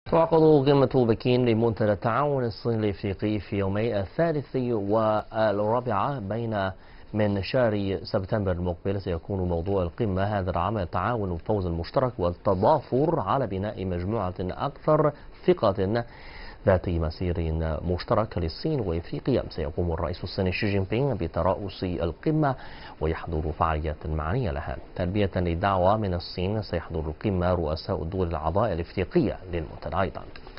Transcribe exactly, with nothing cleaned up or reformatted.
تعقد قمة بكين لمنتدى التعاون الصيني الافريقي في يومي الثالث والرابع بين من شهر سبتمبر المقبل. سيكون موضوع القمة هذا العام التعاون والفوز المشترك والتضافر على بناء مجموعة أكثر ثقة ذات مسير مشترك للصين وإفريقيا. سيقوم الرئيس الصيني شي جين بينغ بترأس القمة ويحضر فعاليات معنية لها. تلبية للدعوة من الصين سيحضر القمة رؤساء الدول الأعضاء الإفريقية للمنتدى أيضا.